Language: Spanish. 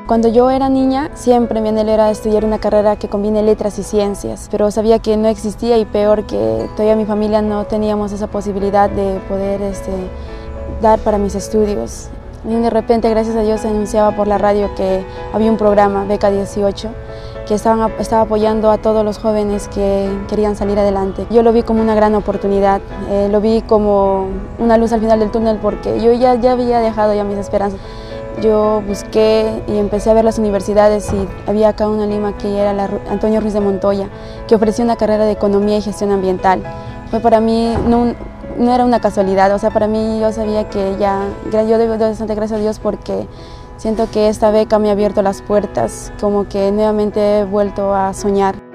Cuando yo era niña, siempre mi anhelo era estudiar una carrera que combine letras y ciencias, pero sabía que no existía y peor que todavía mi familia no teníamos esa posibilidad de poder dar para mis estudios. Y de repente, gracias a Dios, se anunciaba por la radio que había un programa, Beca 18, que estaba apoyando a todos los jóvenes que querían salir adelante. Yo lo vi como una gran oportunidad, lo vi como una luz al final del túnel porque yo ya había dejado ya mis esperanzas. Yo busqué y empecé a ver las universidades y había acá una en Lima que era la Antonio Ruiz de Montoya, que ofrecía una carrera de Economía y Gestión Ambiental. Fue para mí, no era una casualidad, o sea, para mí yo sabía que yo debo dar bastante gracias a Dios porque siento que esta beca me ha abierto las puertas, como que nuevamente he vuelto a soñar.